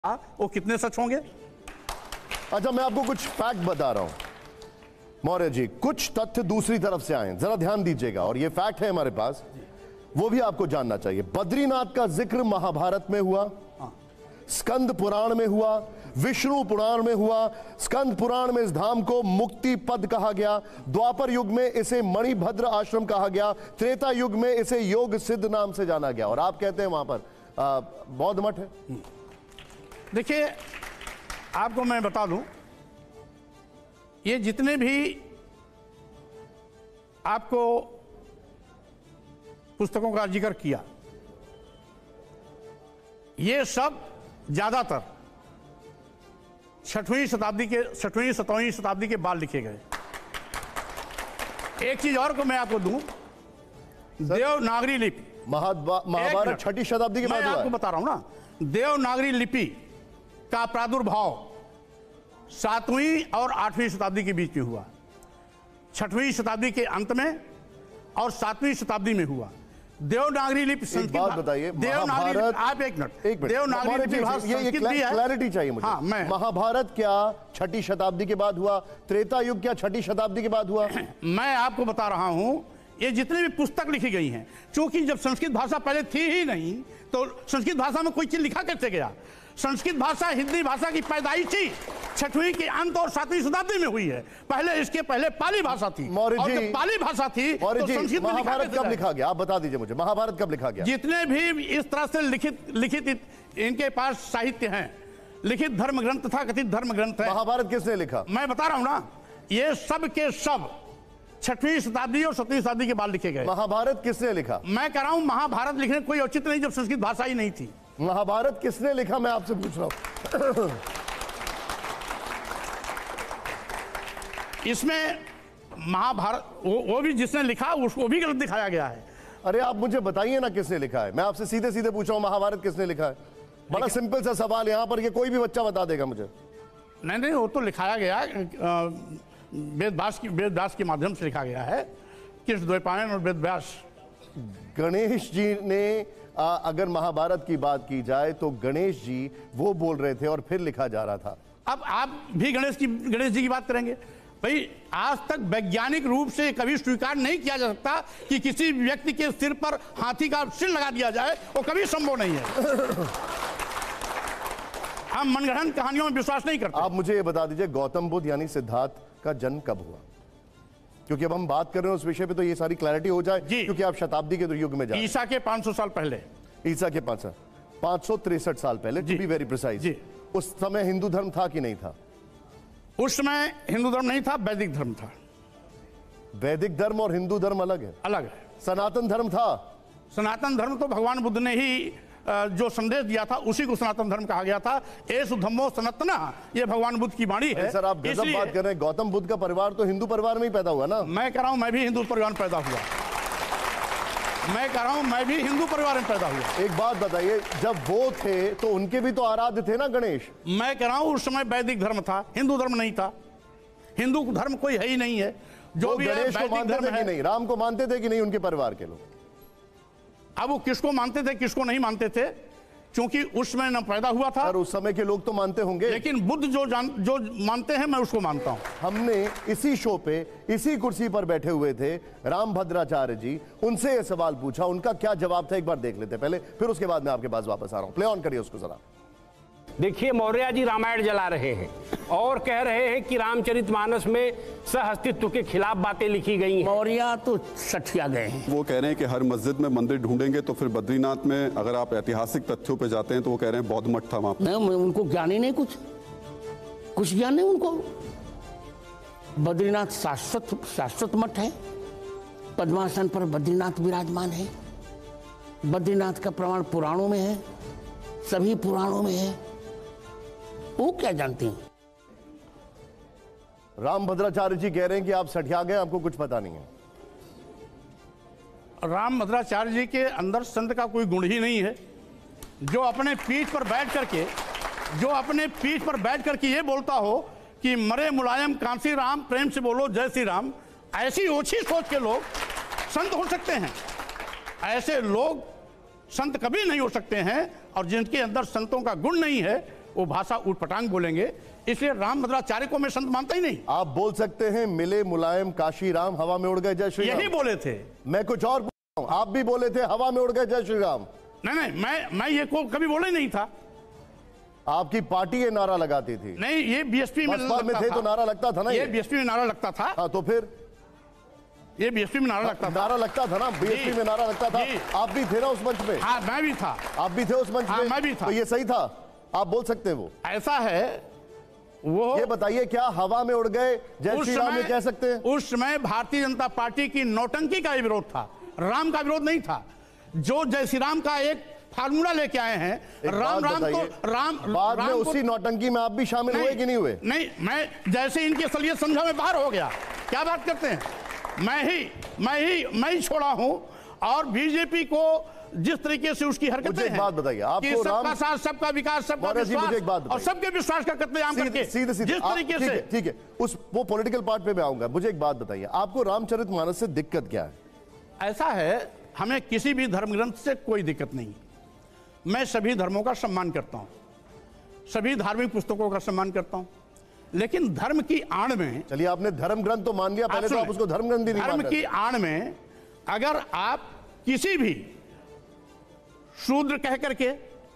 वो कितने सच होंगे? अच्छा, मैं आपको कुछ फैक्ट बता रहा हूं मौर्य जी, कुछ तथ्य दूसरी तरफ से आए, जरा ध्यान दीजिएगा। और ये फैक्ट है हमारे पास, वो भी आपको जानना चाहिए। बद्रीनाथ का जिक्र महाभारत में हुआ, स्कंद पुराण में हुआ, विष्णु पुराण में हुआ। स्कंद पुराण में इस धाम को मुक्ति पद कहा गया, द्वापर युग में इसे मणिभद्र आश्रम कहा गया, त्रेता युग में इसे योग सिद्ध नाम से जाना गया। और आप कहते हैं वहां पर बौद्ध मठ है। देखिए, आपको मैं बता दूं, ये जितने भी आपको पुस्तकों का जिक्र किया, ये सब ज्यादातर 6वीं 7वीं शताब्दी के बाद लिखे गए। एक चीज और को मैं आपको दूं, देवनागरी लिपि, महाभारत 6वीं शताब्दी के बाद मैं आपको बता रहा हूं ना, देवनागरी लिपि का प्रादुर्भाव 7वीं और 8वीं शताब्दी के बीच में हुआ। 6वीं शताब्दी के अंत में और 7वीं शताब्दी में हुआ। देवनागरी लिपि संस्कृत। बात बताइए, महाभारत, आप एक मिनट, देवनागरी लिपि ये क्लैरिटी चाहिए मुझे। हाँ, महाभारत क्या 6वीं शताब्दी के बाद हुआ? त्रेता युग क्या 6वीं शताब्दी के बाद हुआ? मैं आपको बता रहा हूं, ये जितने भी पुस्तक लिखी गई हैं, क्योंकि जब संस्कृत भाषा पहले थी ही नहीं, तो संस्कृत भाषा में कोई चीज लिखा कैसे गया? संस्कृत भाषा हिंदी भाषा की पैदाइश ही 6वीं के अंत और 7वीं शताब्दी में हुई है। पहले इसके पहले पाली भाषा थी, और जब पाली भाषा थी तो संस्कृत में महाभारत कब लिखा गया? आप बता दीजिए मुझे, महाभारत कब लिखा गया? जितने भी इस तरह से लिखित इनके पास साहित्य हैं, लिखित धर्म ग्रंथ था, कथित धर्म ग्रंथ है। महाभारत किसने लिखा? मैं बता रहा हूं ना, ये सब के सब 6वीं शताब्दी और 7वीं शताब्दी के बाद लिखे गए। महाभारत किसने लिखा? मैं कह रहा हूं, महाभारत लिखने कोई औचित्य नहीं जब संस्कृत भाषा ही नहीं थी। महाभारत किसने लिखा, मैं आपसे पूछ रहा हूं। इसमें महाभारत वो भी जिसने लिखा उसको भी गलत दिखाया गया है। अरे आप मुझे बताइए ना किसने लिखा है, मैं आपसे सीधे सीधे पूछ रहा हूं, महाभारत किसने लिखा है? बड़ा सिंपल सा सवाल यहां पर, ये कोई भी बच्चा बता देगा मुझे। नहीं, वो तो लिखाया गया वेदव्यास के माध्यम से लिखा गया है, कृष्ण द्वैपायन और वेदव्यास। गणेश जी ने अगर महाभारत की बात की जाए तो गणेश जी वो बोल रहे थे और फिर लिखा जा रहा था। अब आप भी गणेश जी की बात करेंगे? भाई, आज तक वैज्ञानिक रूप से कभी स्वीकार नहीं किया जा सकता कि किसी व्यक्ति के सिर पर हाथी का सिर लगा दिया जाए, वो कभी संभव नहीं है। हम मनगढ़ंत कहानियों में विश्वास नहीं करते। आप मुझे ये बता दीजिए, गौतम बुद्ध यानी सिद्धार्थ का जन्म कब हुआ? क्योंकि अब हम बात कर रहे हैं उस विषय पे, तो ये सारी क्लैरिटी हो जाए, क्योंकि आप शताब्दी के युग में जाए। ईसा के 500 साल पहले, ईसा के 563 साल पहले, टू बी वेरी प्रिसाइज। उस समय हिंदू धर्म था कि नहीं था? उस समय हिंदू धर्म नहीं था, वैदिक धर्म था। वैदिक धर्म और हिंदू धर्म अलग है? अलग है। सनातन धर्म था? सनातन धर्म तो भगवान बुद्ध ने ही जो संदेश दिया था, उसी को सनातन धर्म कहा गया था। एसु धम्मो सनातना, ये भगवान बुद्ध की वाणी है। सर, आप गजब बात कर रहे हैं। गौतम बुद्ध का परिवार तो हिंदू परिवार में ही पैदा हुआ ना? मैं कह रहा हूं, मैं भी हिंदू परिवार में पैदा हुआ। मैं कह रहा हूं, मैं भी हिंदू परिवार में पैदा हुआ। एक बात बताइए, जब वो थे तो उनके भी तो आराध्य थे ना गणेश? मैं कह रहा हूं, उस समय वैदिक धर्म था, हिंदू धर्म नहीं था। हिंदू धर्म कोई है ही नहीं है। जो भी गणेश को मानते थे कि नहीं? राम को मानते थे कि नहीं उनके परिवार के लोग? अब वो किसको मानते थे किसको नहीं मानते थे, क्योंकि उस समय न पैदा हुआ था। और उस समय के लोग तो मानते होंगे, लेकिन बुद्ध जो मानते हैं, मैं उसको मानता हूं। हमने इसी शो पे इसी कुर्सी पर बैठे हुए थे रामभद्राचार्य जी, उनसे ये सवाल पूछा, उनका क्या जवाब था एक बार देख लेते पहले, फिर उसके बाद मैं आपके पास वापस आ रहा हूं। प्ले ऑन करिए उसको जरा। देखिए, मौर्य जी रामायण जला रहे हैं और कह रहे हैं कि रामचरितमानस में सहअस्तित्व के खिलाफ बातें लिखी गई हैं। मौर्य तो सठिया गए हैं। वो कह रहे हैं कि हर मस्जिद में मंदिर ढूंढेंगे तो फिर बद्रीनाथ में अगर आप ऐतिहासिक तथ्यों पे जाते हैं तो वो कह रहे हैं बौद्ध मठ था वहां पर। नहीं, उनको ज्ञान ही नहीं, कुछ ज्ञान नहीं उनको। बद्रीनाथ शाश्वत मठ है। पद्मासन पर बद्रीनाथ विराजमान है। बद्रीनाथ का प्रमाण पुराणों में है, सभी पुराणों में है। वो क्या जानते हैं? रामभद्राचार्य जी कह रहे हैं कि आप सठिया गए, आपको कुछ पता नहीं है। रामभद्राचार्य जी के अंदर संत का कोई गुण ही नहीं है। जो अपने पीठ पर बैठ करके ये बोलता हो कि मरे मुलायम कांसी राम, प्रेम से बोलो जय श्री राम, ऐसी ओछी सोच के लोग संत हो सकते हैं? ऐसे लोग संत कभी नहीं हो सकते हैं, और जिनके अंदर संतों का गुण नहीं है वो भाषा उटपटांग बोलेंगे, इसलिए रामभद्राचार्य को मैं संत मानता ही नहीं। आप बोल सकते हैं मिले मुलायम काशी राम, हवा में उड़ गए जय श्री राम। यही बोले थे। मैं कुछ और बोल रहा हूं, आप भी बोले थे हवा में उड़ गए जय श्री राम। नहीं, मैं ये को कभी बोला ही नहीं था। आपकी पार्टी ये नारा लगाती थी। नहीं, ये बीएसपी में थे तो नारा लगता था ना। ये बीएसपी में नारा लगता था। हाँ, तो फिर ये बीएसपी में नारा लगता था। नारा लगता था ना, बीएसपी में नारा लगता था। आप भी थे ना उस मंच पे? हाँ, मैं भी था। आप भी थे उस मंच पे? मैं भी था। तो ये सही था, आप बोल सकते हैं। वो ऐसा है, वो ये बताइए, क्या हवा में उड़ गए जय श्री राम ये कह सकते हैं? उस समय भारतीय जनता पार्टी की नौटंकी का विरोध था, राम का विरोध नहीं था। जो जय श्री राम का एक फार्मूला लेके आए हैं, राम तो राम बाद में उसी नौटंकी में आप भी शामिल हुए कि नहीं हुए? नहीं, मैं जैसे इनकी असलियत समझा मैं बाहर हो गया। क्या बात करते हैं? मैं ही छोड़ा हूं। और बीजेपी को जिस तरीके से उसकी हरकतें हैं, बात बताइए आपको, सबका साथ, सबका विकास, सबका विश्वास और सबके विश्वास का कत्लेआम करके सीधे जिस तरीके से, ठीक है, उस वो पॉलिटिकल पार्ट पे मैं आऊंगा। मुझे एक बात बताइए, आपको रामचरितमानस से दिक्कत क्या है? ऐसा है, हमें किसी भी धर्म ग्रंथ से कोई दिक्कत नहीं। मैं सभी धर्मों का सम्मान करता हूं, सभी धार्मिक पुस्तकों का सम्मान करता हूं, लेकिन धर्म की आड़ में, चलिए आपने धर्म ग्रंथ तो मान लिया, पहले तो आप उसको धर्म ग्रंथ ही नहीं मान रहे। धर्म की आड़ में अगर आप किसी भी शूद्र कह करके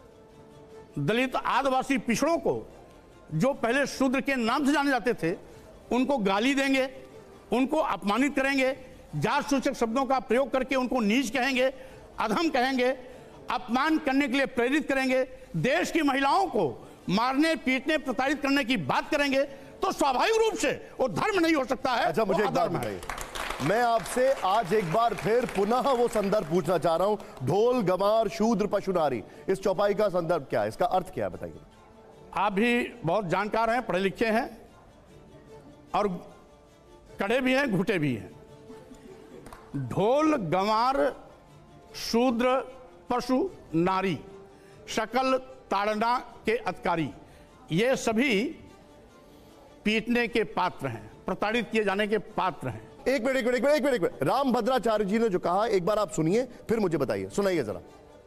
दलित, आदिवासी, पिछड़ों को, जो पहले शूद्र के नाम से जाने जाते थे, उनको गाली देंगे, उनको अपमानित करेंगे, जात सूचक शब्दों का प्रयोग करके उनको नीच कहेंगे, अधम कहेंगे, अपमान करने के लिए प्रेरित करेंगे, देश की महिलाओं को मारने, पीटने, प्रताड़ित करने की बात करेंगे, तो स्वाभाविक रूप से वो धर्म नहीं हो सकता है। अच्छा, मुझे एक बात बताइए, मैं आपसे आज एक बार फिर पुनः वो संदर्भ पूछना चाह रहा हूं, ढोल गंवार शूद्र पशु नारी, इस चौपाई का संदर्भ क्या है, इसका अर्थ क्या है, बताइए। आप भी बहुत जानकार हैं, पढ़े लिखे हैं और कड़े भी हैं, घुटे भी हैं। ढोल गंवार शूद्र पशु नारी, शकल ताड़ना के अधिकारी, ये सभी पीटने के पात्र हैं, प्रताड़ित किए जाने के पात्र हैं। एक मिनट, रामभद्राचार्य जी ने जो कहा, एक बार आप सुनिए, फिर मुझे बताइए, सुनाइए जरा।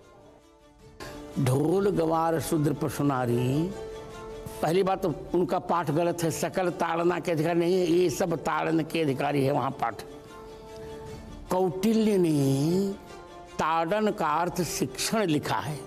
ढोल गंवार शूद्र पशु नारी, पहली बात तो उनका पाठ गलत है। सकल ताड़ना के अधिकारी नहीं है, ये सब ताड़न के अधिकारी है वहां पाठ। कौटिल्य ने ताड़न का अर्थ शिक्षण लिखा है।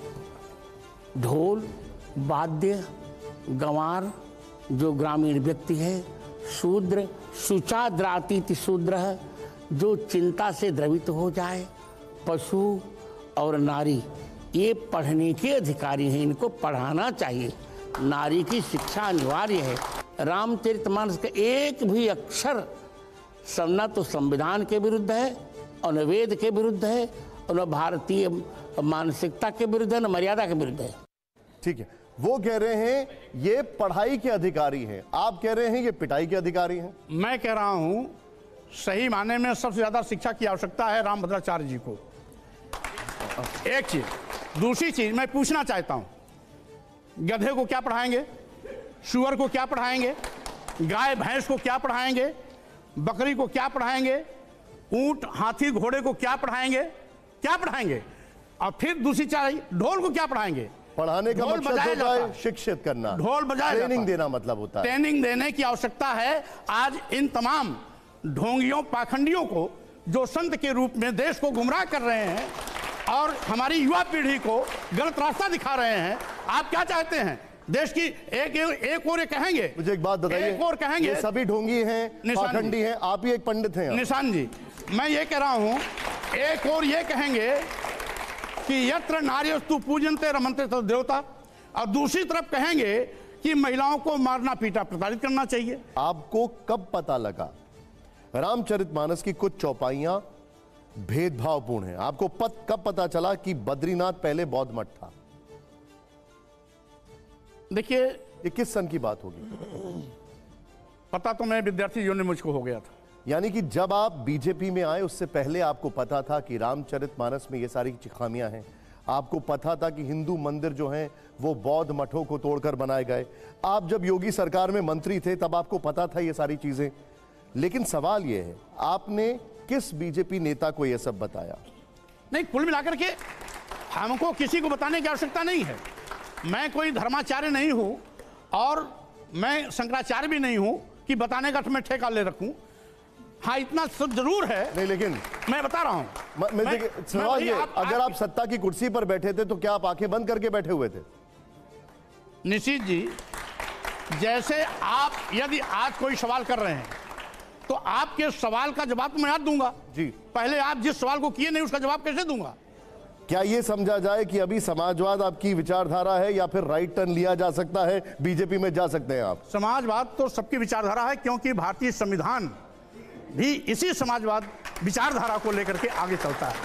ढोल वाद्य, गंवार जो ग्रामीण व्यक्ति है, शूद्र शुचाद्रातीति शूद्र है जो चिंता से द्रवित हो जाए, पशु और नारी ये पढ़ने के अधिकारी हैं, इनको पढ़ाना चाहिए। नारी की शिक्षा अनिवार्य है। रामचरितमानस का एक भी अक्षर न तो संविधान के विरुद्ध है और न वेद के विरुद्ध है और न भारतीय मानसिकता के विरुद्ध है, न मर्यादा के विरुद्ध है। ठीक है, वो कह रहे हैं ये पढ़ाई के अधिकारी हैं, आप कह रहे हैं ये पिटाई के अधिकारी हैं। मैं कह रहा हूं सही माने में सबसे ज्यादा शिक्षा की आवश्यकता है रामभद्राचार्य जी को। एक चीज, दूसरी चीज मैं पूछना चाहता हूं, गधे को क्या पढ़ाएंगे, सुअर को क्या पढ़ाएंगे, गाय भैंस को क्या पढ़ाएंगे, बकरी को क्या पढ़ाएंगे, ऊंट हाथी घोड़े को क्या पढ़ाएंगे, क्या पढ़ाएंगे? और फिर दूसरी चीज, ढोल को क्या पढ़ाएंगे? पढ़ाने का मकसद होता है शिक्षित करना, ढोल बजाया, ट्रेनिंग देना मतलब होता है। ट्रेनिंग देने की आवश्यकता है। आज इन तमाम ढोंगियों, पाखंडियों को जो संत के रूप में देश को गुमराह कर रहे हैं और हमारी युवा पीढ़ी को गलत रास्ता दिखा रहे हैं, आप क्या चाहते हैं? देश की एक और कहेंगे, मुझे एक बात बताइए, एक और कहेंगे ये सभी ढोंगी हैं, पाखंडी हैं, आप ही एक पंडित हैं। निशान जी, मैं ये कह रहा हूं, एक और ये कहेंगे कि यत्र नार्यस्तु पूजन्ते रमन्ते तत् देवता, और दूसरी तरफ कहेंगे कि महिलाओं को मारना पीटा प्रताड़ित करना चाहिए। आपको कब पता लगा रामचरितमानस की कुछ चौपाइयां भेदभावपूर्ण हैं? आपको कब पता चला कि बद्रीनाथ पहले बौद्ध मठ था? देखिए, ये किस सन की बात होगी? पता तो मैं विद्यार्थी जीवन में मुझको हो गया था। यानी कि जब आप बीजेपी में आए उससे पहले आपको पता था कि रामचरितमानस में ये सारी खामियां हैं, आपको पता था कि हिंदू मंदिर जो हैं वो बौद्ध मठों को तोड़कर बनाए गए। आप जब योगी सरकार में मंत्री थे तब आपको पता था ये सारी चीजें। लेकिन सवाल ये है, आपने किस बीजेपी नेता को यह सब बताया? नहीं, कुल मिलाकर के हमको किसी को बताने की आवश्यकता नहीं है। मैं कोई धर्माचार्य नहीं हूं और मैं शंकराचार्य भी नहीं हूं कि बताने का मैं ठेका ले रखूं। हाँ, इतना सब जरूर है। नहीं, लेकिन मैं बता रहा हूं। सवाल ये, अगर आप सत्ता की कुर्सी पर बैठे थे तो क्या आप आंखें बंद करके बैठे हुए थे? निशित जी, जैसे आप यदि आज कोई सवाल कर रहे हैं तो आपके सवाल का जवाब मैं आज दूंगा जी। पहले आप जिस सवाल को किए नहीं उसका जवाब कैसे दूंगा? क्या ये समझा जाए कि अभी समाजवाद आपकी विचारधारा है या फिर राइट टर्न लिया जा सकता है, बीजेपी में जा सकते हैं आप? समाजवाद तो सबकी विचारधारा है, क्योंकि भारतीय संविधान भी इसी समाजवाद विचारधारा को लेकर के आगे चलता है।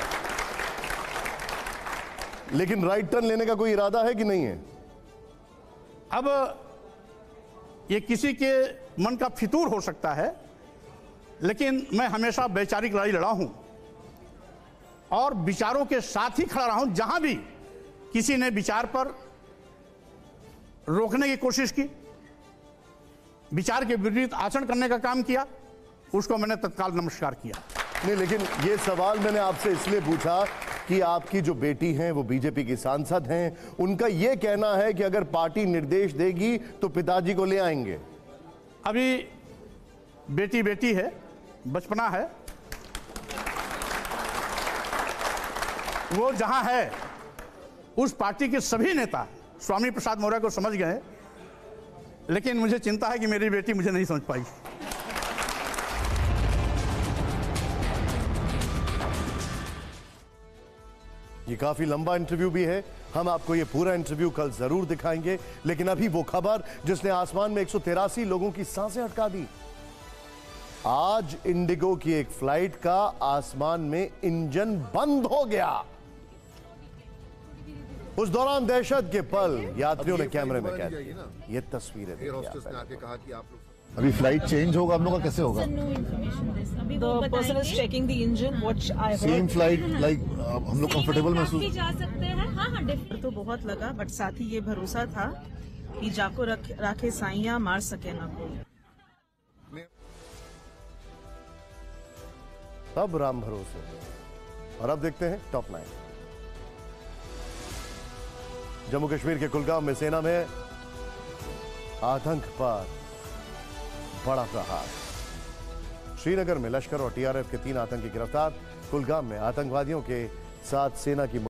लेकिन राइट टर्न लेने का कोई इरादा है कि नहीं है? अब ये किसी के मन का फितूर हो सकता है, लेकिन मैं हमेशा वैचारिक लड़ाई लड़ा हूं और विचारों के साथ ही खड़ा रहा हूं। जहां भी किसी ने विचार पर रोकने की कोशिश की, विचार के विपरीत आचरण करने का काम किया, उसको मैंने तत्काल नमस्कार किया। नहीं, लेकिन ये सवाल मैंने आपसे इसलिए पूछा कि आपकी जो बेटी हैं वो बीजेपी की सांसद हैं, उनका ये कहना है कि अगर पार्टी निर्देश देगी तो पिताजी को ले आएंगे। अभी बेटी बेटी है, बचपना है, वो जहां है उस पार्टी के सभी नेता स्वामी प्रसाद मौर्य को समझ गए, लेकिन मुझे चिंता है कि मेरी बेटी मुझे नहीं समझ पाई। ये काफी लंबा इंटरव्यू भी है, हम आपको ये पूरा इंटरव्यू कल जरूर दिखाएंगे, लेकिन अभी वो खबर जिसने आसमान में 183 लोगों की सांसें अटका दी। आज इंडिगो की एक फ्लाइट का आसमान में इंजन बंद हो गया। उस दौरान दहशत के पल यात्रियों ने कैमरे में कैद किया। ये तस्वीरें देखिए आप। अभी फ्लाइट चेंज होगा, हम लोग का कैसे होगा? The person is checking the engine, what I heard. Same flight like हम लोग कंफर्टेबल महसूस जा सकते हैं। हाँ, डर तो बहुत लगा, बट साथ ही ये भरोसा था कि जाको राखे साइया मार सके ना कोई। तब राम भरोसे। और अब देखते हैं टॉप 9। जम्मू कश्मीर के कुलगाम में सेना में आतंक पर बड़ा प्रहार। श्रीनगर में लश्कर और टीआरएफ के 3 आतंकी गिरफ्तार। कुलगाम में आतंकवादियों के साथ सेना की